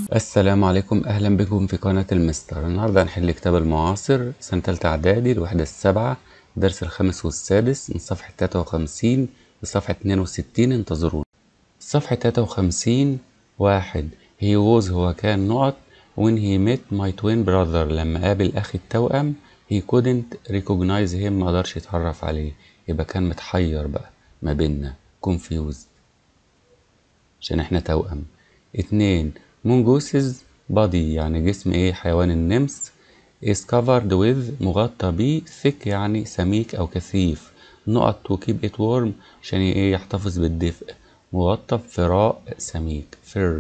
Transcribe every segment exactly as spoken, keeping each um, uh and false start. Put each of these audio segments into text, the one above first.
السلام عليكم، اهلا بكم في قناة المستر. النهاردة هنحل كتاب المعاصر سنة تالتة اعدادي الوحدة السابعة الدرس الخامس والسادس من صفحة تلاتة وخمسين لصفحة اتنين وستين. انتظرونا. صفحة تلاتة وخمسين. واحد he was هو كان نقط when he met my twin brother لما قابل اخي التوأم he couldn't recognize him ما قدرش يتعرف عليه، يبقى كان متحير بقى ما بيننا confused عشان احنا توأم. اتنين mongooses body يعني جسم ايه حيوان النمس is covered with مغطى بيه thick يعني سميك او كثيف نقط to keep it warm عشان ايه يحتفظ بالدفء مغطى بفراء سميك fur.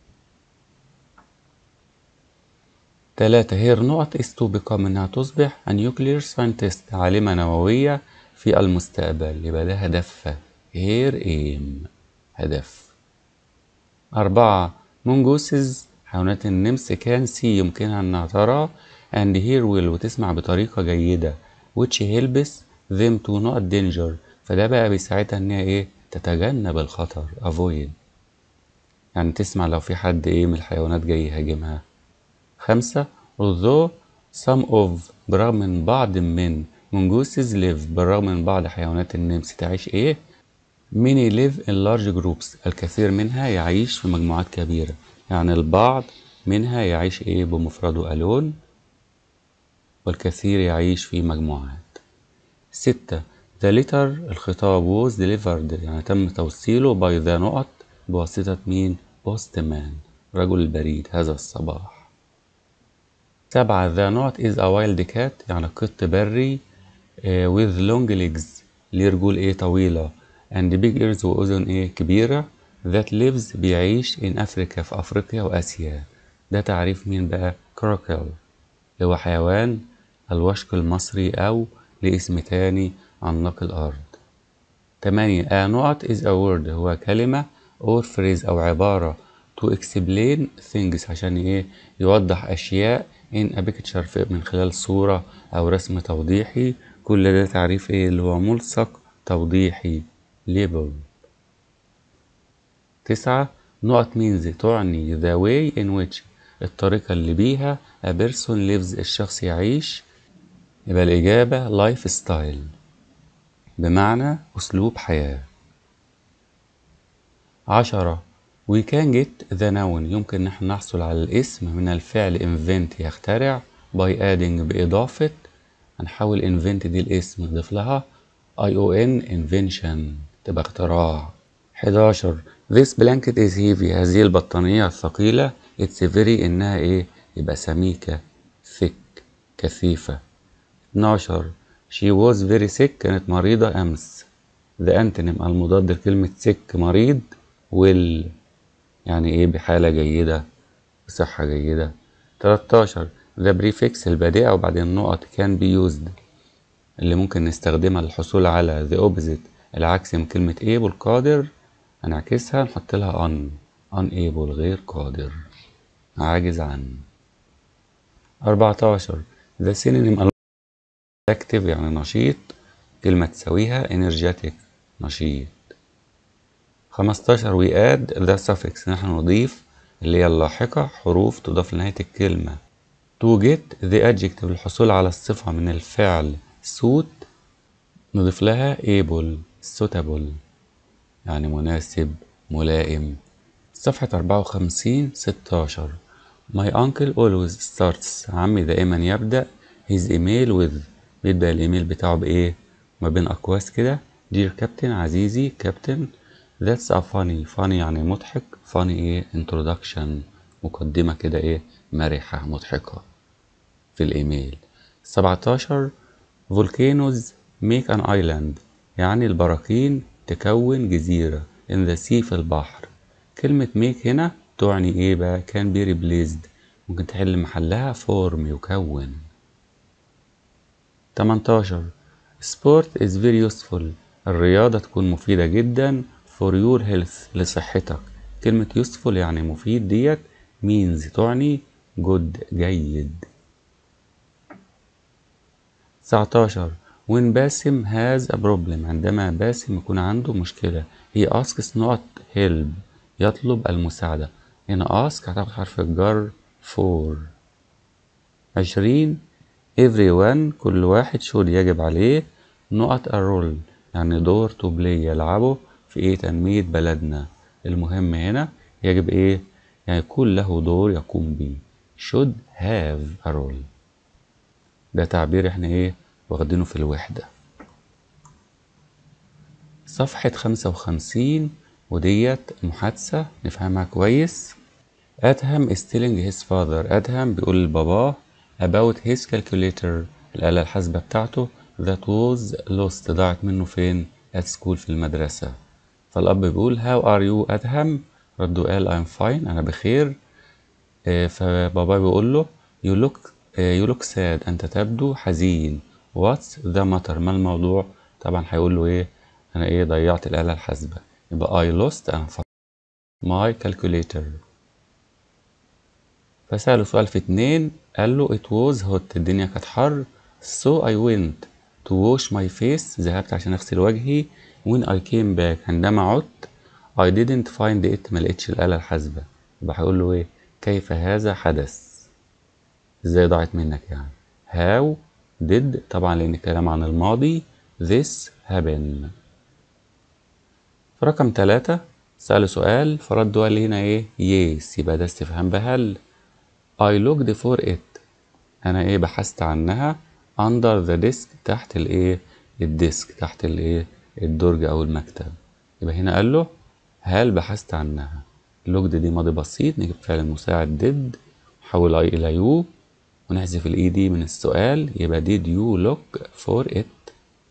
تلاتة هير نقط is to become انها تصبح a nuclear scientist عالمة نووية في المستقبل، يبقى ده هدفها هير aim هدف. أربعة mongooses حيوانات النمس كان سي يمكنها أنها ترى and hear well وتسمع بطريقة جيدة which helps them to not danger فده بقى بيساعدها إنها إيه تتجنب الخطر avoid يعني تسمع لو في حد إيه من الحيوانات جاي يهاجمها. خمسة although some of برغم من بعض من mongooses live بالرغم من بعض حيوانات النمس تعيش إيه many live in large groups الكثير منها يعيش في مجموعات كبيرة، يعني البعض منها يعيش ايه بمفرده alone والكثير يعيش في مجموعات. ستة the letter الخطاب was delivered يعني تم توصيله by the نقط بواسطة مين postman رجل البريد هذا الصباح. سبعة the نقط is a wild cat يعني قط بري uh, with long legs ليه رجول ايه طويلة and big ears وأذن ايه كبيرة that lives بيعيش in أفريقيا في أفريقيا وآسيا. ده تعريف مين بقى crocodile اللي هو حيوان الوشق المصري أو لاسم تاني عنق الأرض. تمانية a نقط is a word هو كلمة or phrase أو عبارة to explain things عشان ايه يوضح أشياء in a picture من خلال صورة أو رسم توضيحي. كل ده تعريف ايه اللي هو ملصق توضيحي label. تسعة نقط means تعني the way in which الطريقة اللي بيها a person lives الشخص يعيش، يبقى الإجابة life style بمعنى أسلوب حياة. عشرة we can get the noun يمكن نحن نحصل على الاسم من الفعل invent يخترع by adding بإضافة هنحول invent دي الاسم نضيف لها ion invention تبقى اختراع. حداشر this blanket is heavy هذه البطانية الثقيلة it's very إنها إيه يبقى سميكة thick كثيفة. اتناشر she was very sick كانت مريضة أمس the antonym المضاد لكلمة sick مريض well يعني إيه بحالة جيدة بصحة جيدة. تلاتاشر the prefix البادئة وبعدين نقط can be used اللي ممكن نستخدمها للحصول على the opposite العكس من كلمة able قادر هنعكسها نحط لها un unable غير قادر عاجز عن. أربعتاشر the synonym active يعني نشيط كلمة تساويها energetic نشيط. خمستاشر we add the suffix نحن نضيف اللي هي اللاحقة حروف تضاف لنهاية الكلمة to get the adjective الحصول على الصفة من الفعل suit نضيف لها able suitable يعني مناسب ملائم. صفحة أربعة وخمسين. ستاشر my uncle always starts عمي دائما يبدأ his email with بيبدأ الإيميل بتاعه بإيه ما بين أقواس كده dear captain عزيزي كابتن that's a funny funny يعني مضحك funny إيه introduction مقدمة كده إيه مرحة مضحكة في الإيميل. سبعتاشر volcanoes make an island يعني البراكين تكون جزيرة in the sea في البحر. كلمة make هنا تعني ايه بقى can be replaced ممكن تحل محلها form يكون. تمنتاشر sport is very useful الرياضة تكون مفيدة جدا for your health لصحتك. كلمة useful يعني مفيد ديت means تعني good جيد. تسعتاشر when باسم has a problem عندما باسم يكون عنده مشكلة he asks not help يطلب المساعدة هنا ask هتاخد حرف الجر for. عشرين everyone كل واحد should يجب عليه نقط a role يعني دور to play يلعبه في ايه تنمية بلدنا. المهم هنا يجب ايه يعني يكون له دور يقوم به should have a role. ده تعبير احنا ايه واخدينه في الوحدة. صفحة خمسة وخمسين وديت محادثة نفهمها كويس. أدهم is telling his father أدهم بيقول لباباه about his calculator الآلة الحاسبة بتاعته that was lost ضاعت منه فين at school في المدرسة. فالأب بيقول how are you أدهم رده قال I'm fine أنا بخير. آه فبابا بيقول له you look آه you look sad أنت تبدو حزين. what's the matter ما الموضوع. طبعا هيقول له إيه أنا إيه ضيعت الآلة الحاسبة يبقى I lost أنا فقدت my calculator. فسأله سؤال في اتنين قال له it was hot الدنيا كانت حر so I went to wash my face ذهبت عشان أغسل وجهي when I came back عندما عدت I didn't find it ملقتش الآلة الحاسبة. يبقى هيقول له إيه كيف هذا حدث إزاي ضاعت منك يعني how did طبعا لأن الكلام عن الماضي this happen. في رقم تلاتة سأله سؤال فرد قال لي هنا إيه yes يبقى ده استفهام بهل. I looked for it أنا إيه بحثت عنها under the desk تحت الإيه الديسك تحت الإيه الدرج أو المكتب. يبقى هنا قال له هل بحثت عنها. looked دي ماضي بسيط نجيب فعل المساعد did نحول I إلى you ونحذف الإي دي من السؤال يبقى did you look for it.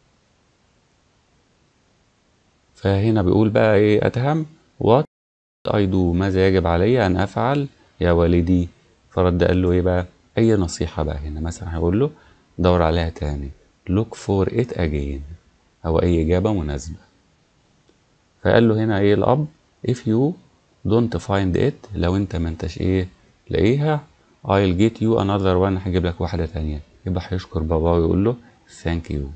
فهنا بيقول بقى إيه أدهم what I do ماذا يجب علي أن أفعل يا والدي. فرد قال له ايه بقى اي نصيحة بقى هنا مثلا هيقول له دور عليها تاني look for it again او اي اجابة مناسبة. فقال له هنا ايه الاب if you don't find it لو انت ما انتش ايه لاقيها I'll get you another one هجيب لك واحدة تانية. يبقى هيشكر بابا ويقول له thank you.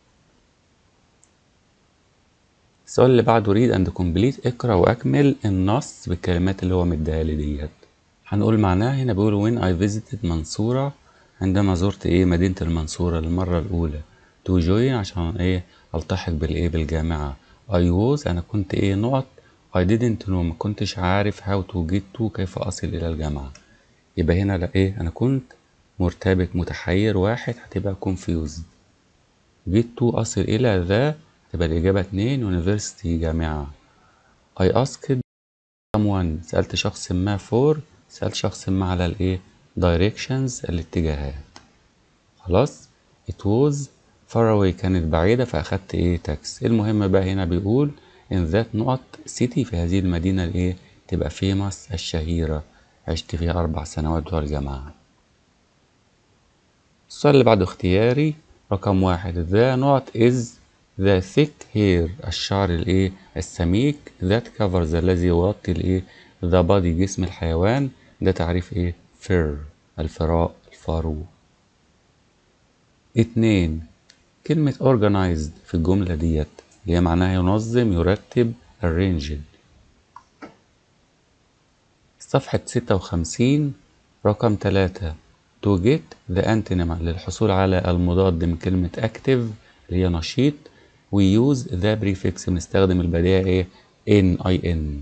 السؤال اللي بعده read and complete اقرأ واكمل النص بالكلمات اللي هو مديها لي ديت. هنقول معناها هنا بيقول when I visited منصورة عندما زرت ايه مدينة المنصورة للمرة الأولى to join عشان ايه التحق بالايه بالجامعة I was أنا كنت ايه نقط I didn't know ما كنتش عارف how to get to كيف أصل إلى الجامعة. يبقى هنا لا ايه أنا كنت مرتبك متحير واحد هتبقى confused get to أصل إلى ذا تبقى الإجابة اتنين university جامعة. I asked someone سألت شخص ما for سألت شخص ما على الايه directions الاتجاهات. خلاص it was far away كانت بعيدة فأخدت ايه تاكس. المهم بقى هنا بيقول in that نقط city في هذه المدينة الايه تبقى famous الشهيرة عشت فيها أربع سنوات بتوع الجامعة. السؤال اللي بعده اختياري رقم واحد the نقط is the thick hair الشعر الايه السميك that covers الذي يغطي الايه the body جسم الحيوان ده تعريف ايه fur الفراء الفارو. اتنين كلمة organized في الجملة ديت اللي هي معناها ينظم يرتب arranged. صفحة ستة وخمسين رقم تلاتة to get the antonym للحصول على المضاد من كلمة active اللي هي نشيط we use the prefix بنستخدم البديهة ايه in in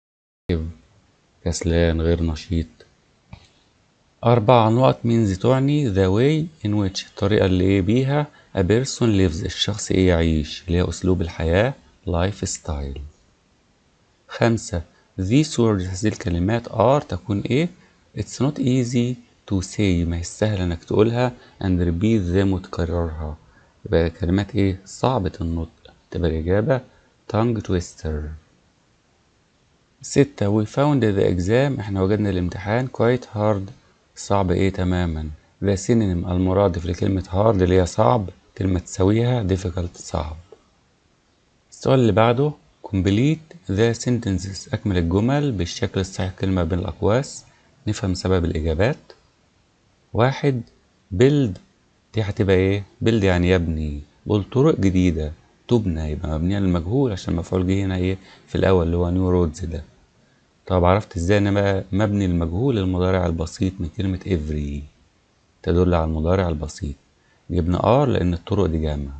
كسلان غير نشيط. أربع نقط means تعني the way in which الطريقة اللي ايه بيها a person lives الشخص ايه يعيش اللي هي أسلوب الحياة life style. خمسة these words هذه الكلمات are تكون ايه it's not easy to say ما هي سهل انك تقولها and repeat them وتكررها يبقى كلمات ايه صعبة النطق تبقى الإجابة tongue twister. ستة we found the exam احنا وجدنا الامتحان quite hard صعب ايه تماما. the synonym المرادف لكلمة hard اللي هي صعب كلمة تساويها difficult صعب. السؤال اللي بعده complete the sentences أكمل الجمل بالشكل الصحيح كلمة بين الأقواس. نفهم سبب الإجابات. واحد build دي هتبقى ايه build يعني يبني بقول طرق جديدة تبنى يبقى مبنية للمجهول عشان المفعول جه هنا ايه في الأول اللي هو new roads ده. طب عرفت ازاي ان بقى مبني المجهول المضارع البسيط من كلمة every تدل على المضارع البسيط. جبنا ار لان الطرق دي جامعة.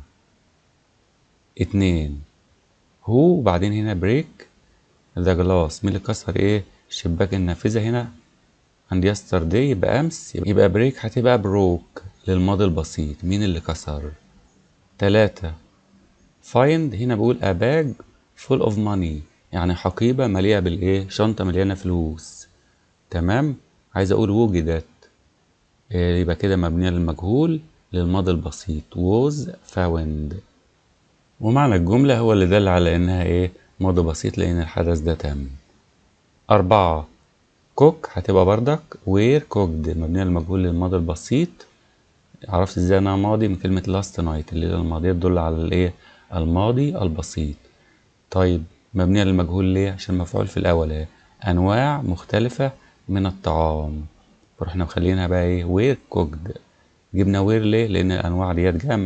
اتنين هو وبعدين هنا بريك ذا جلاس، مين اللي كسر ايه شباك النافذة هنا عند yesterday يبقى امس، يبقى بريك هتبقى بروك للماضي البسيط، مين اللي كسر. تلاتة find هنا بقول a bag full of money يعني حقيبة مليئة بالايه شنطة مليانة فلوس. تمام. عايز اقول وجدت، إيه يبقى كده مبنية للمجهول للماضي البسيط was found، ومعنى الجملة هو اللي دل على انها ايه ماضي بسيط لان الحدث ده تم. اربعة cook هتبقى بردك where cooked مبنية للمجهول للماضي البسيط. عرفت ازاي انها ماضي من كلمة last night الليلة الماضية تدل على الايه الماضي البسيط. طيب مبنية للمجهول ليه عشان مفعول في الاول اهي انواع مختلفة من الطعام، فرحنا مخلينها بقى ايه where cooked. جبنا وير ليه لان الانواع ديت جمع.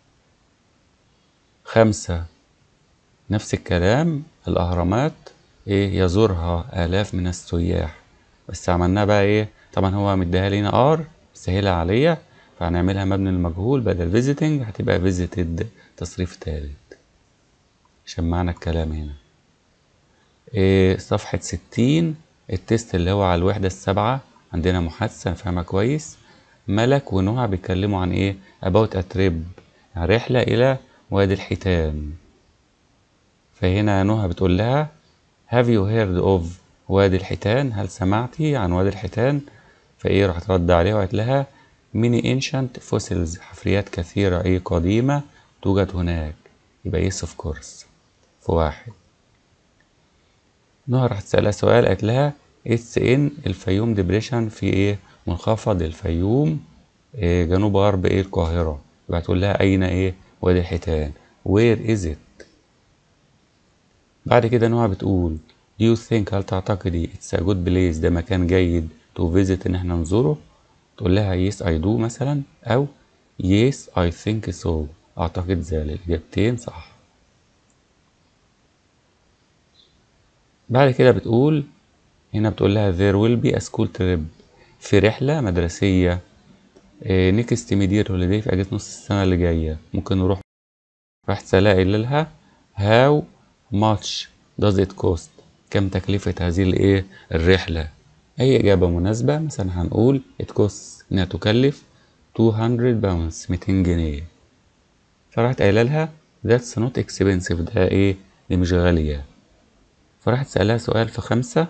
خمسة نفس الكلام الاهرامات ايه يزورها الاف من السياح، بس عملناها بقى ايه طبعا هو مديها لينا ار سهلها عليا فهنعملها مبني للمجهول بدل فيزيتنج هتبقى فيزيتد تصريف تالت عشان معنى الكلام هنا. إيه صفحة ستين التست اللي هو على الوحدة السابعة عندنا محادثة نفهمها كويس. ملك ونهى بيتكلموا عن ايه about a trip يعني رحلة الى وادي الحيتان، فهنا نهى بتقول لها have you heard of وادي الحيتان هل سمعتي عن وادي الحيتان، فايه راح ترد عليها وقالت لها many ancient fossils حفريات كثيرة ايه قديمة توجد هناك، يبقى yes of course في واحد. نهى راح تسألها سؤال قالت لها it's in الفيوم ديبريشن في ايه منخفض الفيوم إيه جنوب غرب ايه القاهرة، يبقى تقول لها اين ايه وادي الحيتان where is it. بعد كده نهى بتقول do you think هل تعتقدي it's a good place ده مكان جيد to visit ان احنا نزوره، تقول لها yes I do مثلا او yes I think so اعتقد ذلك، الاجابتين صح. بعد كده بتقول هنا بتقول لها there will be a school trip في رحلة مدرسية نيكست ميدير هوليداي في اجازة نص السنة اللي جاية ممكن نروح. راح تسألها قايل لها how much does it cost كم تكلفة هذه الايه الرحلة، اي اجابة مناسبة مثلا هنقول it costs انها تكلف مئتين باوندز مئتين جنيه، فراحت قايله لها that's not expensive ده ايه دي مش غالية. فراحت سألها سؤال في خمسة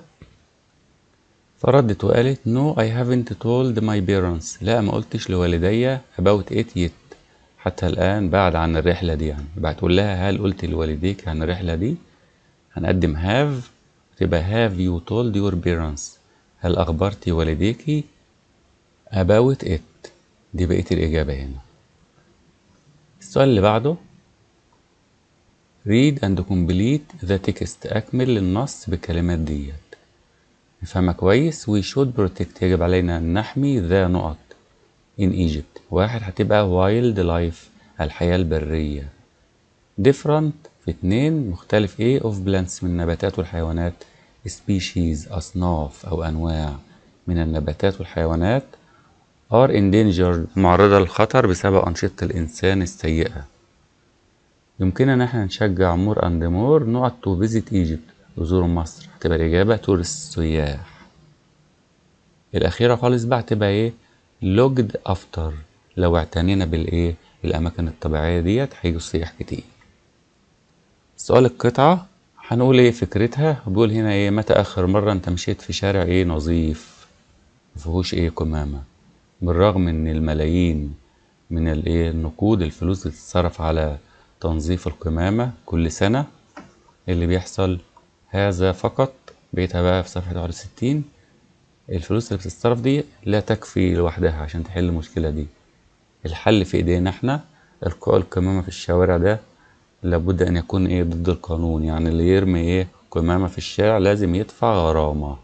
فردت وقالت no I haven't told my parents لا ما قلتش لوالدي about it yet حتى الآن بعد عن الرحلة دي يعني، يبقى تقول لها هل قلت لوالديك عن الرحلة دي، هنقدم have تبقى have you told your parents هل أخبرتي والديك about it، دي بقية الإجابة هنا. السؤال اللي بعده read and complete the text أكمل النص بالكلمات ديت نفهمها كويس. we should protect يجب علينا أن نحمي ذا نقط in Egypt. واحد هتبقى wild life الحياة البرية. different في اتنين مختلف ايه of plants من النباتات والحيوانات species أصناف أو أنواع من النباتات والحيوانات are endangered معرضة للخطر بسبب أنشطة الإنسان السيئة. يمكننا ان احنا نشجع more and more نقط to visit Egypt يزوروا مصر، هتبقى الإجابة tourist سياح. الأخيرة خالص بقى هتبقى ايه looked after لو اعتنينا بالايه الأماكن الطبيعية ديت هيجوا السياح كتير. سؤال القطعة هنقول ايه فكرتها، بيقول هنا ايه متى آخر مرة انت مشيت في شارع ايه نظيف مفيهوش ايه قمامة، بالرغم ان الملايين من الايه النقود الفلوس اللي تتصرف على تنظيف القمامة كل سنة اللي بيحصل هذا فقط. بقيتها بقى في صفحة واحد وستين الفلوس اللي بتتصرف دي لا تكفي لوحدها عشان تحل المشكلة دي، الحل في ايدينا احنا. القاء القمامة في الشوارع ده لابد ان يكون ايه ضد القانون، يعني اللي يرمي ايه قمامة في الشارع لازم يدفع غرامة.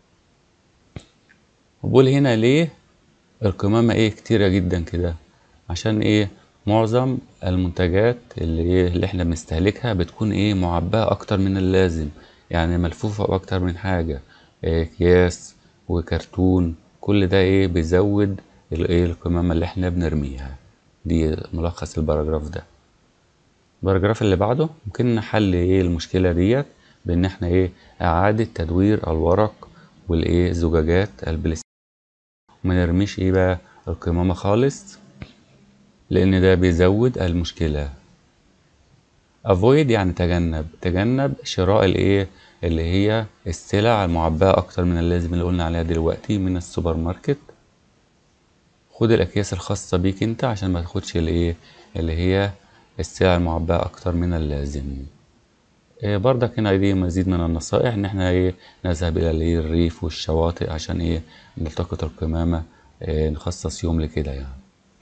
وبقول هنا ليه القمامة ايه كتيرة جدا كده، عشان ايه معظم المنتجات اللي ايه اللي احنا بنستهلكها بتكون ايه معبأة اكتر من اللازم، يعني ملفوفة باكتر من حاجة، اكياس وكرتون، كل ده ايه بيزود الايه القمامة اللي احنا بنرميها. دي ملخص الباراجراف ده. الباراجراف اللي بعده ممكن نحل ايه المشكلة ديت بان احنا ايه اعادة تدوير الورق والايه زجاجات البلاستيك، وما نرميش ايه بقى القمامة خالص لان ده بيزود المشكلة. avoid يعني تجنب، تجنب شراء الايه اللي هي السلع المعبأة اكتر من اللازم اللي قلنا عليها دلوقتي من السوبر ماركت. خد الاكياس الخاصة بيك انت عشان ما تاخدش الايه اللي هي السلع المعبأة اكتر من اللازم. إيه برضك هنا دي مزيد من النصائح ان احنا ايه نذهب الى الايه الريف والشواطئ عشان ايه نلتقط القمامة، إيه نخصص يوم لكده يعني.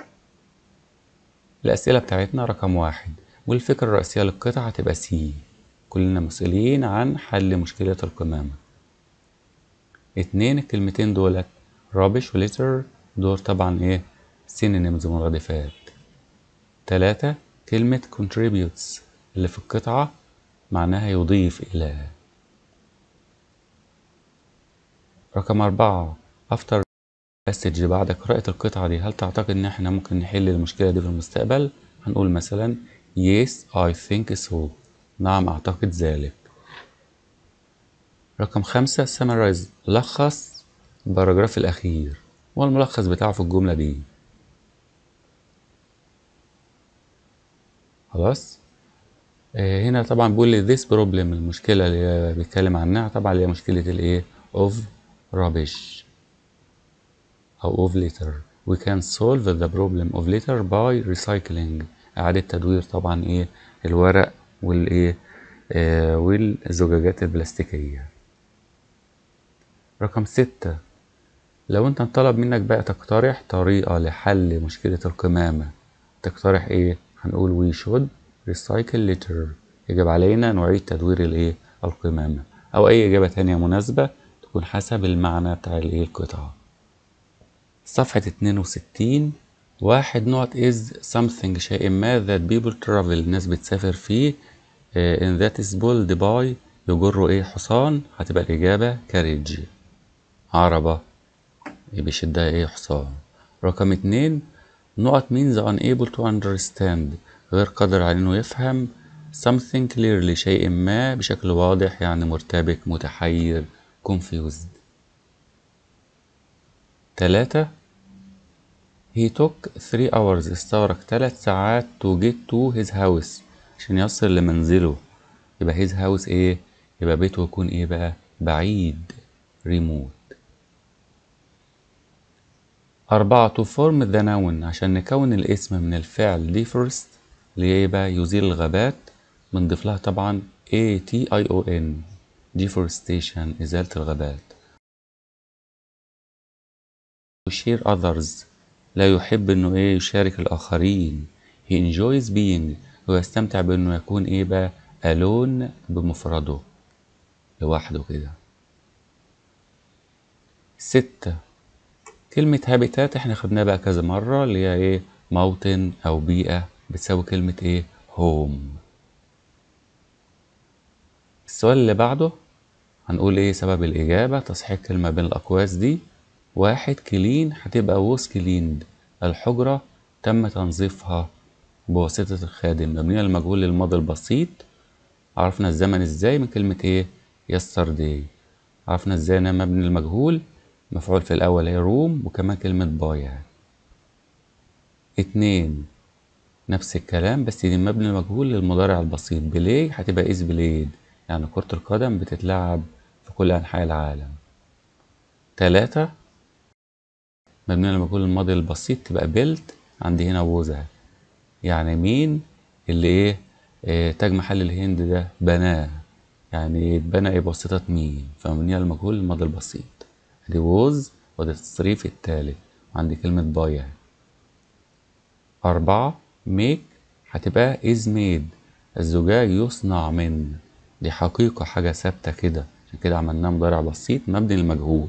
الاسئلة بتاعتنا رقم واحد، والفكرة الرئيسية للقطعة هتبقى سي، كلنا مسؤولين عن حل مشكلة القمامة. اتنين، الكلمتين دولت rubbish و litter دول طبعا ايه synonyms مرادفات. تلاتة، كلمة contributes اللي في القطعة معناها يضيف إلى. رقم أربعة، after passage بعد قراءة القطعة دي هل تعتقد إن احنا ممكن نحل المشكلة دي في المستقبل؟ هنقول مثلا yes I think so، نعم أعتقد ذلك. رقم خمسة summarize، لخص الباراجراف الأخير والملخص بتاعه في الجملة دي. خلاص. آه هنا طبعا بيقول لي this problem، المشكلة اللي بيتكلم عنها طبعا اللي هي مشكلة الايه of rubbish أو of litter. we can solve the problem of litter by recycling، إعادة تدوير طبعا ايه الورق والايه آه والزجاجات البلاستيكية. رقم ستة، لو انت طلب منك بقى تقترح طريقة لحل مشكلة القمامة تقترح ايه؟ هنقول we should recycle litter، يجب علينا نعيد تدوير الايه القمامة، او اي اجابة تانية مناسبة تكون حسب المعنى بتاع الايه القطعة. صفحة اتنين وستين، واحد نقط is something شيء ما that people travel الناس بتسافر فيه uh, in that is pulled by يجروا ايه حصان، هتبقى الاجابة carriage عربة بيشدها ايه حصان. رقم اتنين، نقط means unable to understand غير قادر على انه يفهم something clearly شيء ما بشكل واضح يعني مرتبك متحير confused. تلاتة، he took three hours استغرق ثلاث ساعات to get to his house عشان يصل لمنزله، يبقى his house ايه يبقى بيته يكون ايه بقى بعيد remote. أربعة to form the noun عشان نكون الاسم من الفعل deforest اللي هي بقى يزيل الغابات بنضيف لها طبعا A T I O N deforestation إزالة الغابات. to share others لا يحب إنه إيه يشارك الآخرين. he enjoys being هو يستمتع بإنه يكون إيه بقى alone بمفرده لوحده كده. ستة، كلمة هابيتات احنا خدناها بقى كذا مرة اللي هي ايه موطن او بيئة بتساوي كلمة ايه هوم. السؤال اللي بعده هنقول ايه سبب الاجابة تصحيح كلمة بين الاقواس دي. واحد، كلين هتبقى ووز كليند الحجرة تم تنظيفها بواسطة الخادم مبنية للمجهول للماضي البسيط. عرفنا الزمن ازاي من كلمة ايه yesterday. عرفنا ازاي انها مبني للمجهول مفعول في الاول هي روم وكمان كلمة باي. اتنين، نفس الكلام بس دي مبني مجهول للمضارع البسيط بلاي هتبقى إز بليد يعني كرة القدم بتتلعب في كل أنحاء العالم. تلاتة، مبني للمجهول الماضي البسيط تبقى بيلت عندي هنا ووزة يعني مين اللي ايه, إيه تاج محل الهند ده بناه يعني اتبنى ايه بواسطة مين فمبنية للمجهول الماضي البسيط دي ووز وده التصريف التالت وعندي كلمة باي. أربعة، make هتبقى is made الزجاج يصنع من دي حقيقة حاجة ثابتة كده عشان كده عملناه مضارع بسيط مبني للمجهول.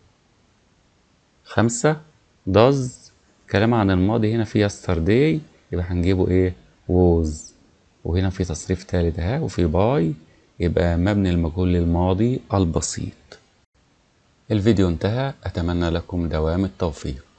خمسة، does كلام عن الماضي هنا في yesterday يبقى هنجيبه ايه was وهنا في تصريف تالت اهي وفي باي يبقى مبني للمجهول للماضي البسيط. الفيديو انتهى، أتمنى لكم دوام التوفيق.